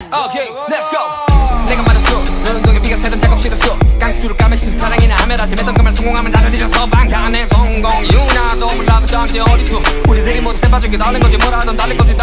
Okay, let's go. 내가 말했어 너는 독에 비가 새던 작업 싫었어 깡스주를 까매 신수 사랑이나 하면 아침했던 그 말 성공하면 다들 뒤져서 방탄의 성공 유나도 몰라도 땀띠 어딨어 우리들이 모두 세빠지게 달린 거지 뭐라 하던 달린 거지